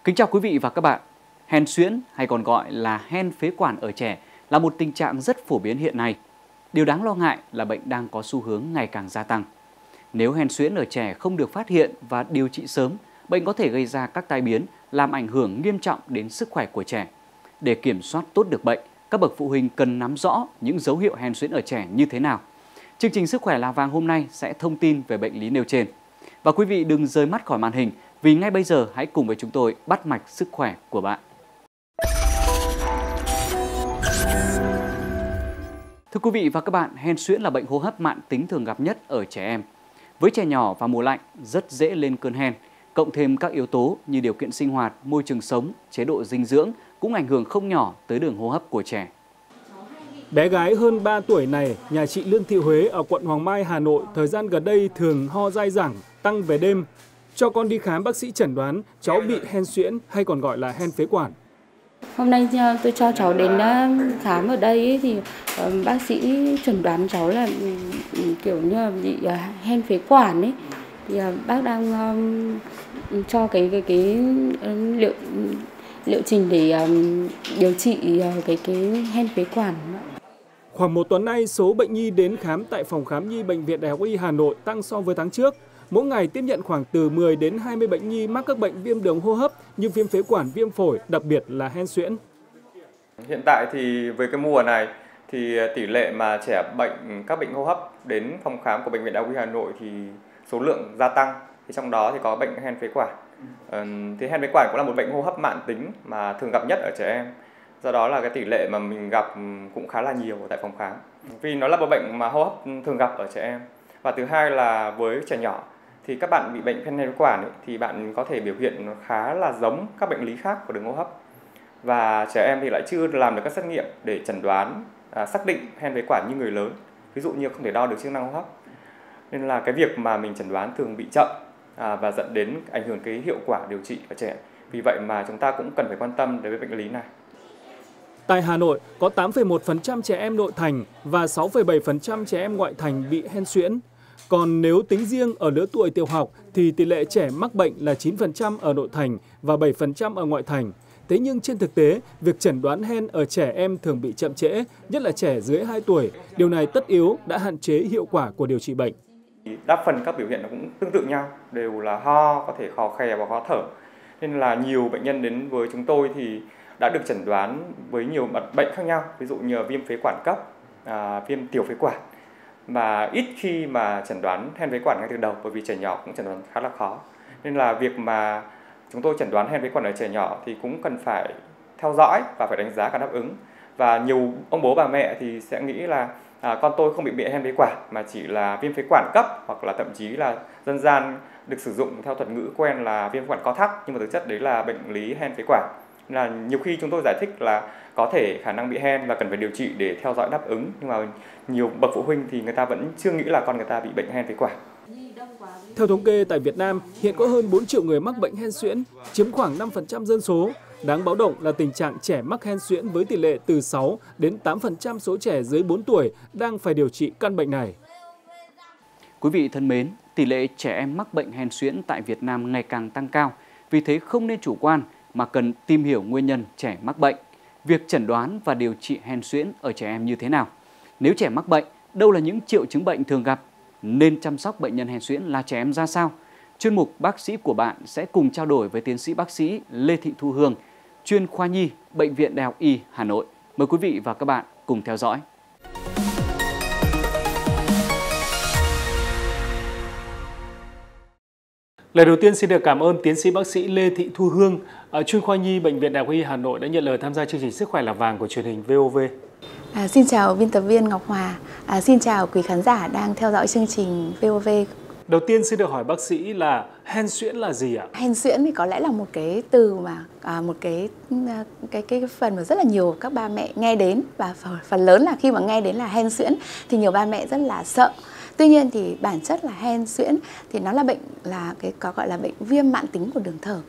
Kính chào quý vị và các bạn. Hen suyễn hay còn gọi là hen phế quản ở trẻ là một tình trạng rất phổ biến hiện nay. Điều đáng lo ngại là bệnh đang có xu hướng ngày càng gia tăng. Nếu hen suyễn ở trẻ không được phát hiện và điều trị sớm, bệnh có thể gây ra các tai biến, làm ảnh hưởng nghiêm trọng đến sức khỏe của trẻ. Để kiểm soát tốt được bệnh, các bậc phụ huynh cần nắm rõ những dấu hiệu hen suyễn ở trẻ như thế nào. Chương trình Sức khỏe là vàng hôm nay sẽ thông tin về bệnh lý nêu trên. Và quý vị đừng rời mắt khỏi màn hình, vì ngay bây giờ hãy cùng với chúng tôi bắt mạch sức khỏe của bạn. Thưa quý vị và các bạn, hen suyễn là bệnh hô hấp mãn tính thường gặp nhất ở trẻ em. Với trẻ nhỏ và mùa lạnh rất dễ lên cơn hen, cộng thêm các yếu tố như điều kiện sinh hoạt, môi trường sống, chế độ dinh dưỡng cũng ảnh hưởng không nhỏ tới đường hô hấp của trẻ. Bé gái hơn 3 tuổi này, nhà chị Lương Thị Huế ở quận Hoàng Mai, Hà Nội thời gian gần đây thường ho dai dẳng, tăng về đêm. Cho con đi khám, bác sĩ chẩn đoán cháu bị hen suyễn hay còn gọi là hen phế quản. Hôm nay tôi cho cháu đến khám ở đây thì bác sĩ chẩn đoán cháu là kiểu như là bị hen phế quản ấy. Thì bác đang cho cái liệu trình để điều trị cái hen phế quản. Khoảng một tuần nay, số bệnh nhi đến khám tại phòng khám nhi Bệnh viện Đại học Y Hà Nội tăng so với tháng trước. Mỗi ngày tiếp nhận khoảng từ 10 đến 20 bệnh nhi mắc các bệnh viêm đường hô hấp như viêm phế quản, viêm phổi, đặc biệt là hen suyễn. Hiện tại thì với cái mùa này thì tỷ lệ mà trẻ bệnh các bệnh hô hấp đến phòng khám của Bệnh viện Đại học Y Hà Nội thì số lượng gia tăng. Thì trong đó thì có bệnh hen phế quản. Thì hen phế quản cũng là một bệnh hô hấp mãn tính mà thường gặp nhất ở trẻ em. Do đó là cái tỷ lệ mà mình gặp cũng khá là nhiều tại phòng khám. Vì nó là một bệnh mà hô hấp thường gặp ở trẻ em. Và thứ hai là với trẻ nhỏ thì các bạn bị bệnh hen phế quản ấy, thì bạn có thể biểu hiện khá là giống các bệnh lý khác của đường hô hấp. Và trẻ em thì lại chưa làm được các xét nghiệm để chẩn đoán xác định hen phế quản như người lớn. Ví dụ như không thể đo được chức năng hô hấp. Nên là cái việc mà mình chẩn đoán thường bị chậm và dẫn đến ảnh hưởng cái hiệu quả điều trị ở trẻ. Vì vậy mà chúng ta cũng cần phải quan tâm đến bệnh lý này. Tại Hà Nội, có 8,1% trẻ em nội thành và 6,7% trẻ em ngoại thành bị hen suyễn. Còn nếu tính riêng ở lứa tuổi tiểu học thì tỷ lệ trẻ mắc bệnh là 9% ở nội thành và 7% ở ngoại thành. Thế nhưng trên thực tế, việc chẩn đoán hen ở trẻ em thường bị chậm trễ, nhất là trẻ dưới 2 tuổi. Điều này tất yếu đã hạn chế hiệu quả của điều trị bệnh. Đa phần các biểu hiện nó cũng tương tự nhau, đều là ho, có thể khò khè và khó thở. Nên là nhiều bệnh nhân đến với chúng tôi thì đã được chẩn đoán với nhiều bệnh khác nhau, ví dụ như viêm phế quản cấp, viêm tiểu phế quản. Mà ít khi mà chẩn đoán hen phế quản ngay từ đầu, bởi vì trẻ nhỏ cũng chẩn đoán khá là khó. Nên là việc mà chúng tôi chẩn đoán hen phế quản ở trẻ nhỏ thì cũng cần phải theo dõi và phải đánh giá cả đáp ứng. Và nhiều ông bố bà mẹ thì sẽ nghĩ là con tôi không bị hen phế quản mà chỉ là viêm phế quản cấp, hoặc là thậm chí là dân gian được sử dụng theo thuật ngữ quen là viêm phế quản co thắt, nhưng mà thực chất đấy là bệnh lý hen phế quản. Là nhiều khi chúng tôi giải thích là có thể khả năng bị hen và cần phải điều trị để theo dõi đáp ứng, nhưng mà nhiều bậc phụ huynh thì người ta vẫn chưa nghĩ là con người ta bị bệnh hen phế quản. Theo thống kê, tại Việt Nam hiện có hơn 4 triệu người mắc bệnh hen suyễn, chiếm khoảng 5% dân số. Đáng báo động là tình trạng trẻ mắc hen suyễn với tỷ lệ từ 6 đến 8% số trẻ dưới 4 tuổi đang phải điều trị căn bệnh này. Quý vị thân mến, tỷ lệ trẻ em mắc bệnh hen suyễn tại Việt Nam ngày càng tăng cao, vì thế không nên chủ quan mà cần tìm hiểu nguyên nhân trẻ mắc bệnh. Việc chẩn đoán và điều trị hen suyễn ở trẻ em như thế nào? Nếu trẻ mắc bệnh, đâu là những triệu chứng bệnh thường gặp? Nên chăm sóc bệnh nhân hen suyễn là trẻ em ra sao? Chuyên mục Bác sĩ của bạn sẽ cùng trao đổi với tiến sĩ bác sĩ Lê Thị Thu Hương, chuyên khoa nhi, Bệnh viện Đại học Y Hà Nội. Mời quý vị và các bạn cùng theo dõi. Lời đầu tiên xin được cảm ơn tiến sĩ bác sĩ Lê Thị Thu Hương, chuyên khoa nhi Bệnh viện Đại học Y Hà Nội đã nhận lời tham gia chương trình Sức khỏe là vàng của truyền hình VOV. Xin chào biên tập viên Ngọc Hòa, xin chào quý khán giả đang theo dõi chương trình VOV. Đầu tiên xin được hỏi bác sĩ là hen suyễn là gì ạ? Hen suyễn thì có lẽ là một cái từ mà một cái phần mà rất là nhiều các ba mẹ nghe đến, và phần lớn là khi mà nghe đến là hen suyễn thì nhiều ba mẹ rất là sợ. Tuy nhiên thì bản chất là hen suyễn thì nó là bệnh, là có gọi là bệnh viêm mãn tính của đường thở.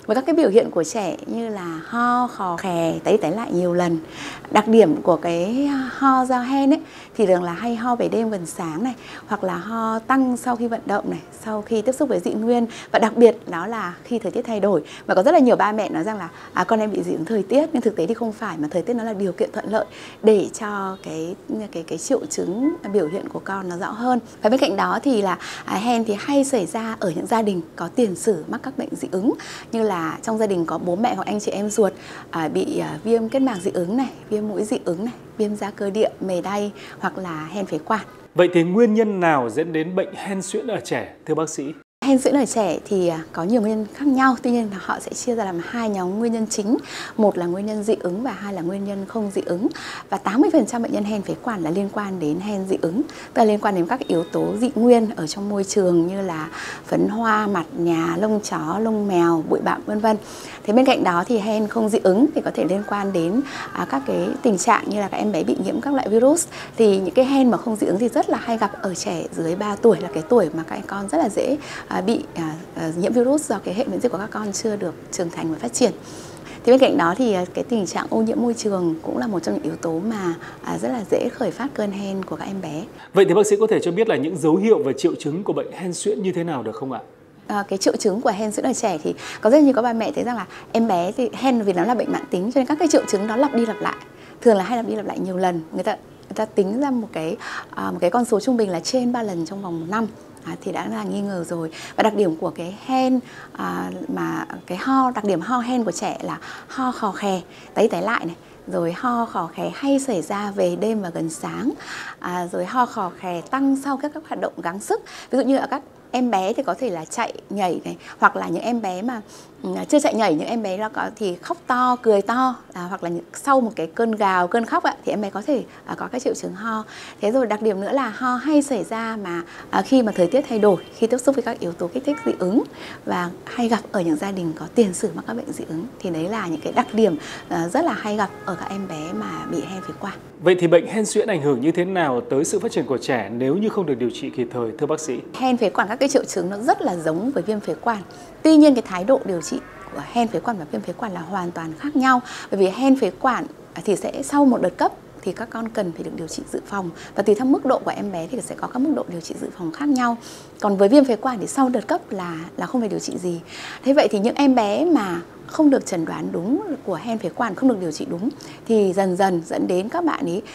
Với các cái biểu hiện của trẻ như là ho, khò khè, tấy lại nhiều lần. Đặc điểm của cái ho do hen ấy thì thường là hay ho về đêm gần sáng này, hoặc là ho tăng sau khi vận động này, sau khi tiếp xúc với dị nguyên, và đặc biệt đó là khi thời tiết thay đổi. Và có rất là nhiều ba mẹ nói rằng là con em bị dị ứng thời tiết, nhưng thực tế thì không phải, mà thời tiết nó là điều kiện thuận lợi để cho cái triệu chứng biểu hiện của con nó rõ hơn. Và bên cạnh đó thì là hen thì hay xảy ra ở những gia đình có tiền sử mắc các bệnh dị ứng, như là trong gia đình có bố mẹ hoặc anh chị em ruột bị viêm kết mạc dị ứng này, viêm mũi dị ứng này, viêm da cơ địa, mề đay, hoặc là hen phế quản. Vậy thì nguyên nhân nào dẫn đến bệnh hen suyễn ở trẻ, thưa bác sĩ? Hen suyễn ở trẻ thì có nhiều nguyên nhân khác nhau, tuy nhiên họ sẽ chia ra làm hai nhóm nguyên nhân chính. Một là nguyên nhân dị ứng và hai là nguyên nhân không dị ứng. Và 80% bệnh nhân hen phế quản là liên quan đến hen dị ứng, tức là liên quan đến các yếu tố dị nguyên ở trong môi trường như là phấn hoa, mặt nhà, lông chó, lông mèo, bụi bặm vân vân. Thế bên cạnh đó thì hen không dị ứng thì có thể liên quan đến các cái tình trạng như là các em bé bị nhiễm các loại virus. Thì những cái hen mà không dị ứng thì rất là hay gặp ở trẻ dưới 3 tuổi, là cái tuổi mà các con rất là dễ bị nhiễm virus do cái hệ miễn dịch của các con chưa được trưởng thành và phát triển. Thì bên cạnh đó thì cái tình trạng ô nhiễm môi trường cũng là một trong những yếu tố mà rất là dễ khởi phát cơn hen của các em bé. Vậy thì bác sĩ có thể cho biết là những dấu hiệu và triệu chứng của bệnh hen suyễn như thế nào được không ạ? Cái triệu chứng của hen suyễn ở trẻ thì có rất nhiều các ba mẹ thấy rằng là em bé thì hen vì nó là bệnh mãn tính, cho nên các cái triệu chứng nó lặp đi lặp lại, thường là hay lặp đi lặp lại nhiều lần. Người ta tính ra một cái con số trung bình là trên 3 lần trong vòng 1 năm. Thì đã là nghi ngờ rồi. Và đặc điểm của cái hen mà cái đặc điểm ho hen của trẻ là ho khò khè, tấy lại này, rồi ho khò khè hay xảy ra về đêm và gần sáng, rồi ho khò khè tăng sau các hoạt động gắng sức. Ví dụ như ở các em bé thì có thể là chạy nhảy này, hoặc là những em bé mà chưa chạy nhảy, những em bé đó thì khóc to, cười to, hoặc là sau một cái cơn gào, cơn khóc thì em bé có thể có các triệu chứng ho. Thế rồi đặc điểm nữa là ho hay xảy ra mà khi mà thời tiết thay đổi, khi tiếp xúc với các yếu tố kích thích dị ứng, và hay gặp ở những gia đình có tiền sử mắc các bệnh dị ứng. Thì đấy là những cái đặc điểm rất là hay gặp ở các em bé mà bị hen phế quản. Vậy thì bệnh hen suyễn ảnh hưởng như thế nào tới sự phát triển của trẻ nếu như không được điều trị kịp thời, thưa bác sĩ? Hen phế quản, các cái triệu chứng nó rất là giống với viêm phế quản. Tuy nhiên cái thái độ điều trị của hen phế quản và viêm phế quản là hoàn toàn khác nhau. Bởi vì hen phế quản thì sẽ sau một đợt cấp thì các con cần phải được điều trị dự phòng, và tùy theo mức độ của em bé thì sẽ có các mức độ điều trị dự phòng khác nhau. Còn với viêm phế quản thì sau đợt cấp là không phải điều trị gì. Thế vậy thì những em bé mà không được chẩn đoán đúng của hen phế quản, không được điều trị đúng, thì dần dần dẫn đến các bạn ấy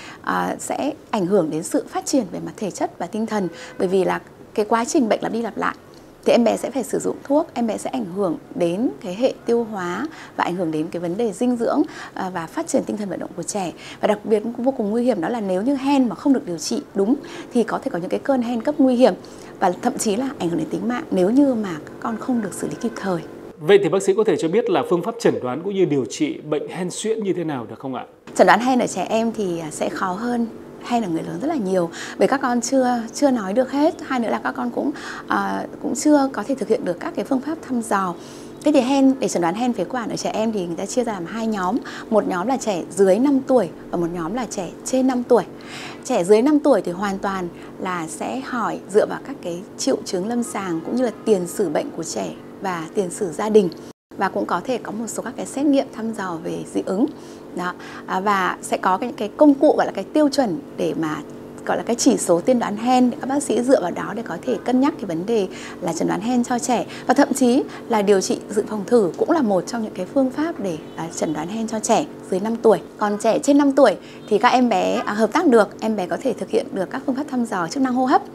sẽ ảnh hưởng đến sự phát triển về mặt thể chất và tinh thần. Bởi vì là cái quá trình bệnh lặp đi lặp lại thì em bé sẽ phải sử dụng thuốc, em bé sẽ ảnh hưởng đến cái hệ tiêu hóa và ảnh hưởng đến cái vấn đề dinh dưỡng và phát triển tinh thần vận động của trẻ. Và đặc biệt vô cùng nguy hiểm đó là nếu như hen mà không được điều trị đúng thì có thể có những cái cơn hen cấp nguy hiểm và thậm chí là ảnh hưởng đến tính mạng nếu như mà các con không được xử lý kịp thời. Vậy thì bác sĩ có thể cho biết là phương pháp chẩn đoán cũng như điều trị bệnh hen suyễn như thế nào được không ạ? Chẩn đoán hen ở trẻ em thì sẽ khó hơn hen ở người lớn rất là nhiều, bởi các con chưa nói được hết, hai nữa là các con cũng chưa có thể thực hiện được các cái phương pháp thăm dò. Thế thì để chẩn đoán hen phế quản ở trẻ em thì người ta chia ra làm hai nhóm. Một nhóm là trẻ dưới 5 tuổi và một nhóm là trẻ trên 5 tuổi. Trẻ dưới 5 tuổi thì hoàn toàn là sẽ hỏi dựa vào các cái triệu chứng lâm sàng cũng như là tiền sử bệnh của trẻ và tiền sử gia đình. Và cũng có thể có một số các cái xét nghiệm thăm dò về dị ứng. Đó. Và sẽ có cái công cụ gọi là cái tiêu chuẩn để mà gọi là cái chỉ số tiên đoán hen, để các bác sĩ dựa vào đó để có thể cân nhắc cái vấn đề là chẩn đoán hen cho trẻ, và thậm chí là điều trị dự phòng thử cũng là một trong những cái phương pháp để chẩn đoán hen cho trẻ dưới 5 tuổi. Còn trẻ trên 5 tuổi thì các em bé hợp tác được, em bé có thể thực hiện được các phương pháp thăm dò chức năng hô hấp,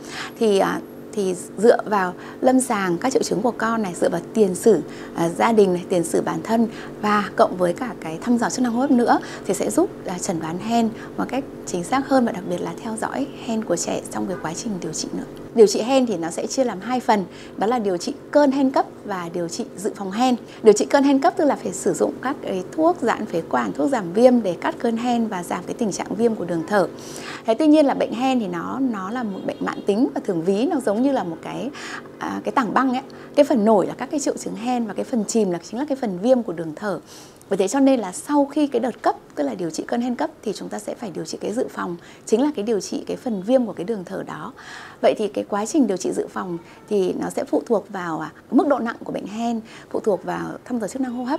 thì dựa vào lâm sàng các triệu chứng của con này, dựa vào tiền sử gia đình này, tiền sử bản thân và cộng với cả cái thăm dò chức năng hô hấp nữa thì sẽ giúp chẩn đoán hen một cách chính xác hơn, và đặc biệt là theo dõi hen của trẻ trong cái quá trình điều trị nữa. Điều trị hen thì nó sẽ chia làm hai phần, đó là điều trị cơn hen cấp và điều trị dự phòng hen. Điều trị cơn hen cấp tức là phải sử dụng các cái thuốc giãn phế quản, thuốc giảm viêm để cắt cơn hen và giảm cái tình trạng viêm của đường thở. Thế tuy nhiên là bệnh hen thì nó là một bệnh mãn tính, và thường ví nó giống như là một cái cái tảng băng ấy, cái phần nổi là các cái triệu chứng hen và cái phần chìm là chính là cái phần viêm của đường thở. Bởi thế cho nên là sau khi cái đợt cấp, tức là điều trị cơn hen cấp, thì chúng ta sẽ phải điều trị cái dự phòng, chính là cái điều trị cái phần viêm của cái đường thở đó. Vậy thì cái quá trình điều trị dự phòng thì nó sẽ phụ thuộc vào mức độ nặng của bệnh hen, phụ thuộc vào thăm dò chức năng hô hấp.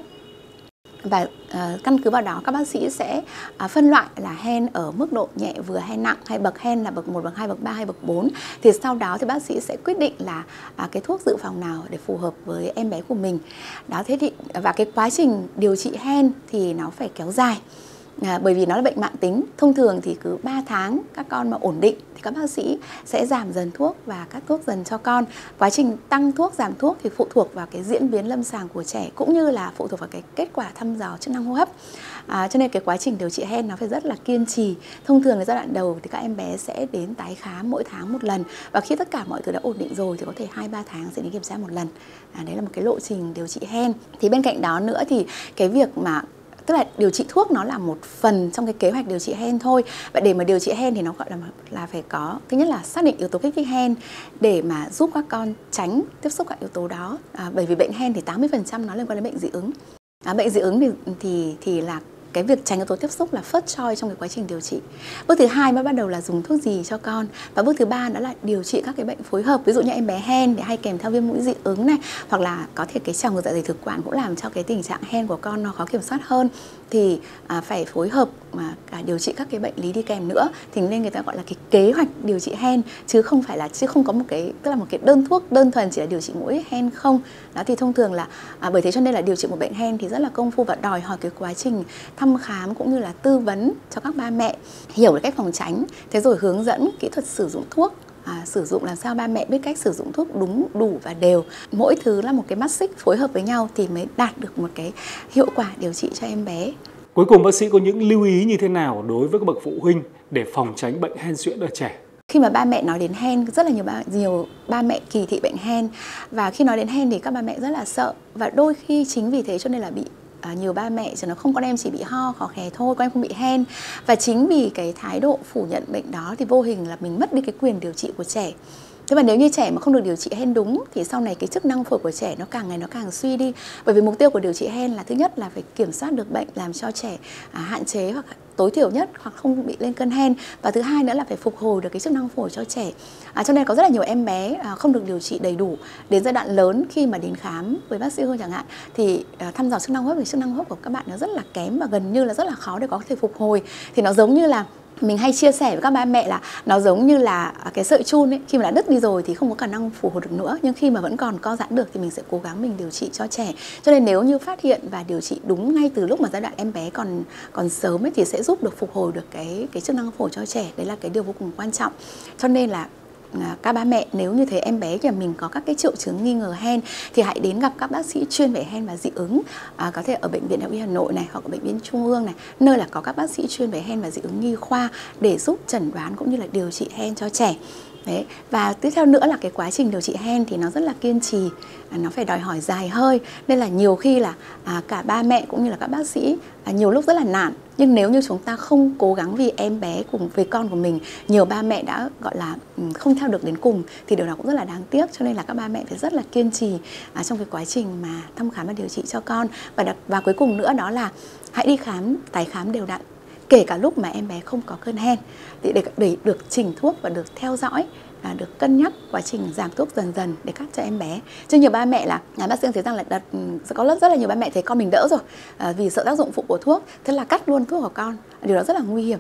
Và căn cứ vào đó các bác sĩ sẽ phân loại là hen ở mức độ nhẹ, vừa hay nặng, hay bậc hen là bậc 1, bậc 2, bậc 3 hay bậc 4. Thì sau đó thì bác sĩ sẽ quyết định là cái thuốc dự phòng nào để phù hợp với em bé của mình. Đó, thế thì và cái quá trình điều trị hen thì nó phải kéo dài. Bởi vì nó là bệnh mãn tính, thông thường thì cứ 3 tháng các con mà ổn định thì các bác sĩ sẽ giảm dần thuốc và cắt thuốc dần cho con. Quá trình tăng thuốc, giảm thuốc thì phụ thuộc vào cái diễn biến lâm sàng của trẻ, cũng như là phụ thuộc vào cái kết quả thăm dò chức năng hô hấp. Cho nên cái quá trình điều trị hen nó phải rất là kiên trì. Thông thường cái giai đoạn đầu thì các em bé sẽ đến tái khám mỗi tháng một lần, và khi tất cả mọi thứ đã ổn định rồi thì có thể 2-3 tháng sẽ đến kiểm tra một lần. Đấy là một cái lộ trình điều trị hen. Thì bên cạnh đó nữa thì cái việc mà tức là điều trị thuốc nó là một phần trong cái kế hoạch điều trị hen thôi. Và để mà điều trị hen thì nó gọi là phải có, thứ nhất là xác định yếu tố kích thích hen để mà giúp các con tránh tiếp xúc các yếu tố đó. Bởi vì bệnh hen thì 80% nó liên quan đến bệnh dị ứng. Bệnh dị ứng thì là cái việc tránh yếu tố tiếp xúc là first choice trong cái quá trình điều trị. Bước thứ hai mới bắt đầu là dùng thuốc gì cho con. Và bước thứ ba đó là điều trị các cái bệnh phối hợp. Ví dụ như em bé hen thì hay kèm theo viêm mũi dị ứng này, hoặc là có thể cái trào ngược dạ dày thực quản cũng làm cho cái tình trạng hen của con nó khó kiểm soát hơn. Thì phải phối hợp mà cả điều trị các cái bệnh lý đi kèm nữa. Thì nên người ta gọi là cái kế hoạch điều trị hen, chứ không có một cái, tức là một cái đơn thuốc đơn thuần chỉ là điều trị mỗi hen không. Đó thì thông thường là bởi thế cho nên là điều trị một bệnh hen thì rất là công phu và đòi hỏi cái quá trình thăm khám cũng như là tư vấn cho các ba mẹ hiểu được cách phòng tránh, thế rồi hướng dẫn kỹ thuật sử dụng thuốc. Sử dụng làm sao ba mẹ biết cách sử dụng thuốc đúng, đủ và đều. Mỗi thứ là một cái mắt xích phối hợp với nhau thì mới đạt được một cái hiệu quả điều trị cho em bé. Cuối cùng bác sĩ có những lưu ý như thế nào đối với các bậc phụ huynh để phòng tránh bệnh hen suyễn ở trẻ? Khi mà ba mẹ nói đến hen, rất là nhiều ba mẹ kỳ thị bệnh hen. Và khi nói đến hen thì các ba mẹ rất là sợ. Và đôi khi chính vì thế cho nên là bị nhiều ba mẹ chỉ nó không, con em chỉ bị ho, khó khè thôi, con em không bị hen. Và chính vì cái thái độ phủ nhận bệnh đó thì vô hình là mình mất đi cái quyền điều trị của trẻ. Thế mà nếu như trẻ mà không được điều trị hen đúng thì sau này cái chức năng phổi của trẻ nó càng ngày nó càng suy đi. Bởi vì mục tiêu của điều trị hen là thứ nhất là phải kiểm soát được bệnh, làm cho trẻ hạn chế hoặc tối thiểu nhất hoặc không bị lên cơn hen. Và thứ hai nữa là phải phục hồi được cái chức năng phổi cho trẻ. Cho nên có rất là nhiều em bé không được điều trị đầy đủ. Đến giai đoạn lớn khi mà đến khám với bác sĩ Hương chẳng hạn thì thăm dò chức năng hô hấp thì chức năng hô hấp của các bạn nó rất là kém và gần như là rất là khó để có thể phục hồi. Thì nó giống như là mình hay chia sẻ với các ba mẹ là nó giống như là cái sợi chun ấy, khi mà đã đứt đi rồi thì không có khả năng phục hồi được nữa, nhưng khi mà vẫn còn co giãn được thì mình sẽ cố gắng mình điều trị cho trẻ. Cho nên nếu như phát hiện và điều trị đúng ngay từ lúc mà giai đoạn em bé còn sớm ấy, thì sẽ giúp được phục hồi được cái chức năng phổi cho trẻ. Đấy là cái điều vô cùng quan trọng. Cho nên là các ba mẹ nếu như thấy em bé nhà mình có các cái triệu chứng nghi ngờ hen thì hãy đến gặp các bác sĩ chuyên về hen và dị ứng, có thể ở Bệnh viện Đại học Y Hà Nội này hoặc ở Bệnh viện Trung ương này, nơi là có các bác sĩ chuyên về hen và dị ứng nhi khoa để giúp chẩn đoán cũng như là điều trị hen cho trẻ. Đấy. Và tiếp theo nữa là cái quá trình điều trị hen thì nó rất là kiên trì, nó phải đòi hỏi dài hơi, nên là nhiều khi là cả ba mẹ cũng như là các bác sĩ nhiều lúc rất là nản. Nhưng nếu như chúng ta không cố gắng vì em bé cùng với con của mình, nhiều ba mẹ đã gọi là không theo được đến cùng thì điều đó cũng rất là đáng tiếc. Cho nên là các ba mẹ phải rất là kiên trì trong cái quá trình mà thăm khám và điều trị cho con. Và cuối cùng nữa đó là hãy đi khám, tái khám đều đặn, kể cả lúc mà em bé không có cơn hen, để được chỉnh thuốc và được theo dõi, được cân nhắc quá trình giảm thuốc dần dần để cắt cho em bé. Chứ nhiều ba mẹ là bác sĩ thấy rằng là có rất là nhiều ba mẹ thấy con mình đỡ rồi vì sợ tác dụng phụ của thuốc, thế là cắt luôn thuốc của con. Điều đó rất là nguy hiểm.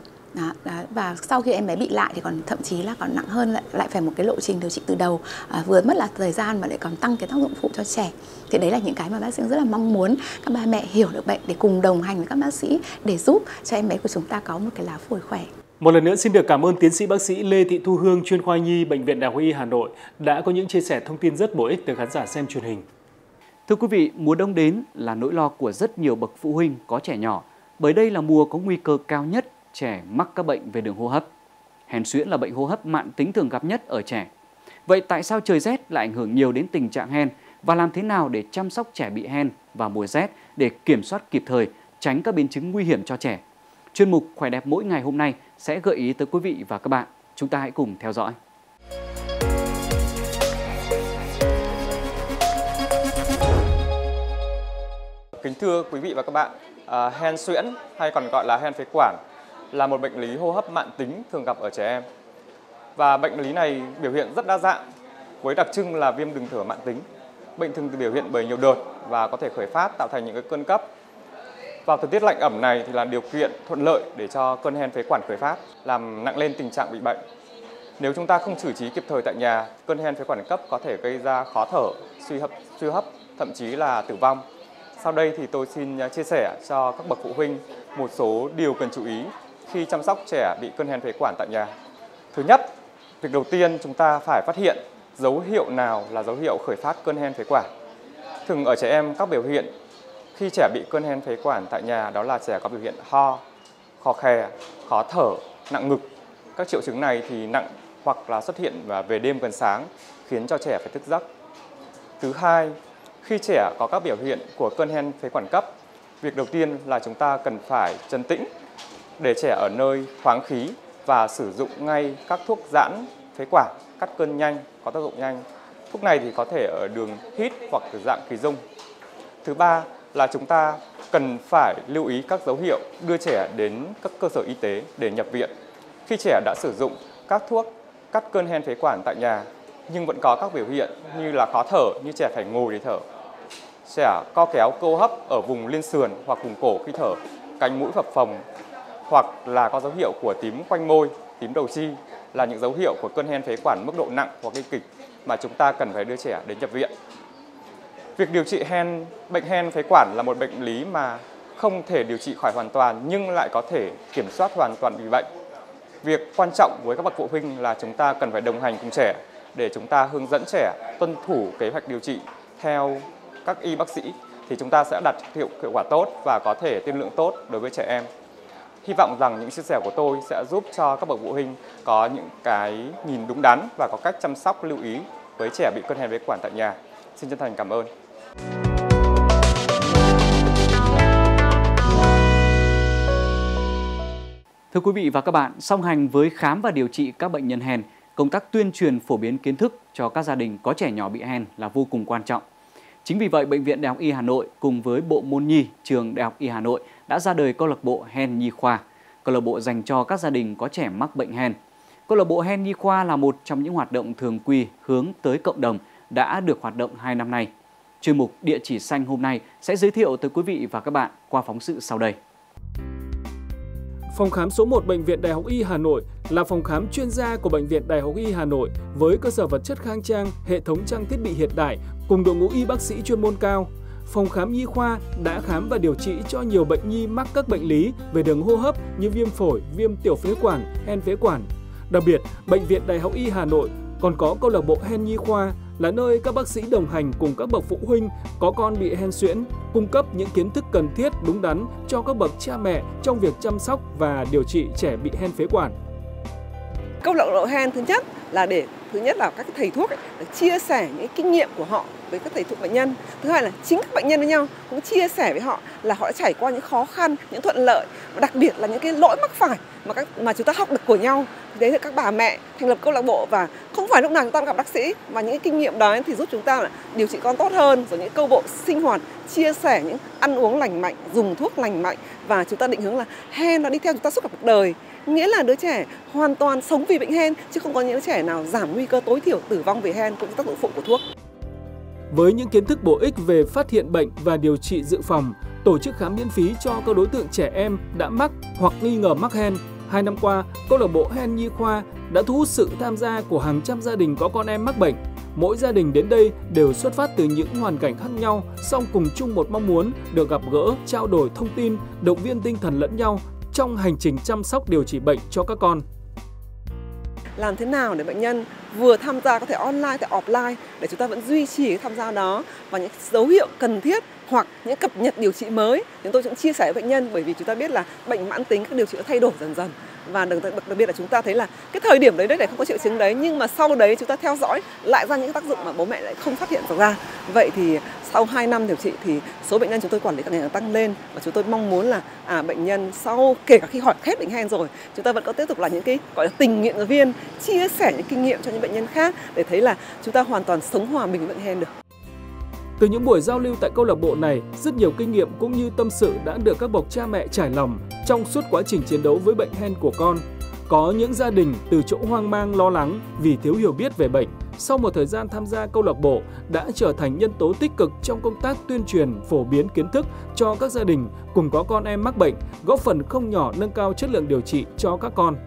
Và sau khi em bé bị lại thì còn thậm chí là còn nặng hơn, lại phải một cái lộ trình điều trị từ đầu, vừa mất là thời gian mà lại còn tăng cái tác dụng phụ cho trẻ. Thì đấy là những cái mà bác sĩ rất là mong muốn các ba mẹ hiểu được bệnh để cùng đồng hành với các bác sĩ để giúp cho em bé của chúng ta có một cái lá phổi khỏe. Một lần nữa xin được cảm ơn tiến sĩ bác sĩ Lê Thị Thu Hương, chuyên khoa nhi Bệnh viện Đại học Y Hà Nội đã có những chia sẻ thông tin rất bổ ích từ khán giả xem truyền hình. Thưa quý vị, mùa đông đến là nỗi lo của rất nhiều bậc phụ huynh có trẻ nhỏ, bởi đây là mùa có nguy cơ cao nhất trẻ mắc các bệnh về đường hô hấp. Hen suyễn là bệnh hô hấp mãn tính thường gặp nhất ở trẻ. Vậy tại sao trời rét lại ảnh hưởng nhiều đến tình trạng hen và làm thế nào để chăm sóc trẻ bị hen vào mùa rét để kiểm soát kịp thời, tránh các biến chứng nguy hiểm cho trẻ? Chuyên mục Khỏe đẹp mỗi ngày hôm nay sẽ gợi ý tới quý vị và các bạn. Chúng ta hãy cùng theo dõi. Kính thưa quý vị và các bạn, hen suyễn hay còn gọi là hen phế quản là một bệnh lý hô hấp mãn tính thường gặp ở trẻ em. Và bệnh lý này biểu hiện rất đa dạng với đặc trưng là viêm đường thở mãn tính. Bệnh thường biểu hiện bởi nhiều đợt và có thể khởi phát tạo thành những cái cơn cấp. Vào thời tiết lạnh ẩm này thì là điều kiện thuận lợi để cho cơn hen phế quản khởi phát, làm nặng lên tình trạng bị bệnh. Nếu chúng ta không xử trí kịp thời tại nhà, cơn hen phế quản cấp có thể gây ra khó thở, suy hấp, thậm chí là tử vong. Sau đây thì tôi xin chia sẻ cho các bậc phụ huynh một số điều cần chú ý khi chăm sóc trẻ bị cơn hen phế quản tại nhà. Thứ nhất, việc đầu tiên chúng ta phải phát hiện dấu hiệu nào là dấu hiệu khởi phát cơn hen phế quản. Thường ở trẻ em các biểu hiện khi trẻ bị cơn hen phế quản tại nhà đó là trẻ có biểu hiện ho, khò khè, khó thở, nặng ngực. Các triệu chứng này thì nặng hoặc là xuất hiện về đêm gần sáng khiến cho trẻ phải thức giấc. Thứ hai, khi trẻ có các biểu hiện của cơn hen phế quản cấp, việc đầu tiên là chúng ta cần phải trấn tĩnh để trẻ ở nơi thoáng khí và sử dụng ngay các thuốc giãn phế quản, cắt cơn nhanh, có tác dụng nhanh. Thuốc này thì có thể ở đường hít hoặc dạng khí dung. Thứ ba là chúng ta cần phải lưu ý các dấu hiệu đưa trẻ đến các cơ sở y tế để nhập viện. Khi trẻ đã sử dụng các thuốc cắt cơn hen phế quản tại nhà nhưng vẫn có các biểu hiện như là khó thở, như trẻ phải ngồi để thở, trẻ co kéo cơ hấp ở vùng liên sườn hoặc vùng cổ khi thở, cánh mũi phập phồng hoặc là có dấu hiệu của tím quanh môi, tím đầu chi là những dấu hiệu của cơn hen phế quản mức độ nặng hoặc nguy kịch mà chúng ta cần phải đưa trẻ đến nhập viện. Việc điều trị bệnh hen phế quản là một bệnh lý mà không thể điều trị khỏi hoàn toàn nhưng lại có thể kiểm soát hoàn toàn bị bệnh. Việc quan trọng với các bậc phụ huynh là chúng ta cần phải đồng hành cùng trẻ để chúng ta hướng dẫn trẻ tuân thủ kế hoạch điều trị theo các y bác sĩ thì chúng ta sẽ đạt hiệu quả tốt và có thể tiên lượng tốt đối với trẻ em. Hy vọng rằng những chia sẻ của tôi sẽ giúp cho các bậc phụ huynh có những cái nhìn đúng đắn và có cách chăm sóc lưu ý với trẻ bị cơn hen phế quản tại nhà. Xin chân thành cảm ơn. Thưa quý vị và các bạn, song hành với khám và điều trị các bệnh nhân hen, công tác tuyên truyền phổ biến kiến thức cho các gia đình có trẻ nhỏ bị hen là vô cùng quan trọng. Chính vì vậy, Bệnh viện Đại học Y Hà Nội cùng với Bộ môn Nhi, Trường Đại học Y Hà Nội đã ra đời câu lạc bộ hen nhi khoa, câu lạc bộ dành cho các gia đình có trẻ mắc bệnh hen. Câu lạc bộ hen nhi khoa là một trong những hoạt động thường quy hướng tới cộng đồng đã được hoạt động 2 năm nay. Chuyên mục Địa chỉ xanh hôm nay sẽ giới thiệu tới quý vị và các bạn qua phóng sự sau đây. Phòng khám số 1 Bệnh viện Đại học Y Hà Nội là phòng khám chuyên gia của Bệnh viện Đại học Y Hà Nội với cơ sở vật chất khang trang, hệ thống trang thiết bị hiện đại cùng đội ngũ y bác sĩ chuyên môn cao. Phòng khám nhi khoa đã khám và điều trị cho nhiều bệnh nhi mắc các bệnh lý về đường hô hấp như viêm phổi, viêm tiểu phế quản, hen phế quản. Đặc biệt, Bệnh viện Đại học Y Hà Nội còn có câu lạc bộ hen nhi khoa là nơi các bác sĩ đồng hành cùng các bậc phụ huynh có con bị hen suyễn, cung cấp những kiến thức cần thiết đúng đắn cho các bậc cha mẹ trong việc chăm sóc và điều trị trẻ bị hen phế quản. Câu lạc bộ hen thứ nhất là để các thầy thuốc chia sẻ những kinh nghiệm của họ với các thầy thuốc bệnh nhân. Thứ hai là chính các bệnh nhân với nhau cũng chia sẻ với họ là họ đã trải qua những khó khăn, những thuận lợi và đặc biệt là những cái lỗi mắc phải mà chúng ta học được của nhau. Đấy là các bà mẹ thành lập câu lạc bộ và không phải lúc nào chúng ta gặp bác sĩ và những kinh nghiệm đó thì giúp chúng ta điều trị con tốt hơn, rồi những câu bộ sinh hoạt chia sẻ những ăn uống lành mạnh, dùng thuốc lành mạnh và chúng ta định hướng là hen nó đi theo chúng ta suốt cả cuộc đời. Nghĩa là đứa trẻ hoàn toàn sống vì bệnh hen chứ không có những đứa trẻ nào giảm nguy cơ tối thiểu tử vong vì hen cũng tác dụng phụ của thuốc. Với những kiến thức bổ ích về phát hiện bệnh và điều trị dự phòng, tổ chức khám miễn phí cho các đối tượng trẻ em đã mắc hoặc nghi ngờ mắc hen. 2 năm qua, câu lạc bộ hen nhi khoa đã thu hút sự tham gia của hàng trăm gia đình có con em mắc bệnh. Mỗi gia đình đến đây đều xuất phát từ những hoàn cảnh khác nhau, song cùng chung một mong muốn được gặp gỡ, trao đổi thông tin, động viên tinh thần lẫn nhau trong hành trình chăm sóc điều trị bệnh cho các con. Làm thế nào để bệnh nhân vừa tham gia có thể online, có thể offline để chúng ta vẫn duy trì cái tham gia đó và những dấu hiệu cần thiết hoặc những cập nhật điều trị mới chúng tôi cũng chia sẻ với bệnh nhân, bởi vì chúng ta biết là bệnh mãn tính các điều trị nó thay đổi dần dần và đặc biệt là chúng ta thấy là cái thời điểm đấy không có triệu chứng đấy nhưng mà sau đấy chúng ta theo dõi lại ra những tác dụng mà bố mẹ lại không phát hiện ra. Vậy thì sau 2 năm điều trị thì số bệnh nhân chúng tôi quản lý càng ngày càng tăng lên và chúng tôi mong muốn là bệnh nhân sau kể cả khi khỏi hết bệnh hen rồi chúng ta vẫn có tiếp tục là những cái gọi là tình nguyện viên chia sẻ những kinh nghiệm cho những bệnh nhân khác để thấy là chúng ta hoàn toàn sống hòa bình với bệnh hen được. Từ những buổi giao lưu tại câu lạc bộ này, rất nhiều kinh nghiệm cũng như tâm sự đã được các bậc cha mẹ trải lòng trong suốt quá trình chiến đấu với bệnh hen của con. Có những gia đình từ chỗ hoang mang lo lắng vì thiếu hiểu biết về bệnh, sau một thời gian tham gia câu lạc bộ đã trở thành nhân tố tích cực trong công tác tuyên truyền, phổ biến kiến thức cho các gia đình cùng có con em mắc bệnh, góp phần không nhỏ nâng cao chất lượng điều trị cho các con.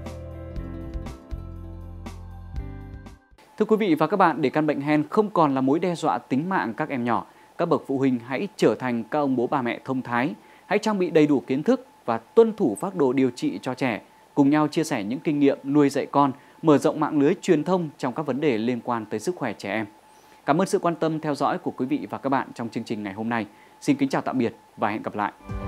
Thưa quý vị và các bạn, để căn bệnh hen không còn là mối đe dọa tính mạng các em nhỏ, các bậc phụ huynh hãy trở thành các ông bố bà mẹ thông thái, hãy trang bị đầy đủ kiến thức và tuân thủ phác đồ điều trị cho trẻ, cùng nhau chia sẻ những kinh nghiệm nuôi dạy con, mở rộng mạng lưới truyền thông trong các vấn đề liên quan tới sức khỏe trẻ em. Cảm ơn sự quan tâm theo dõi của quý vị và các bạn trong chương trình ngày hôm nay. Xin kính chào tạm biệt và hẹn gặp lại.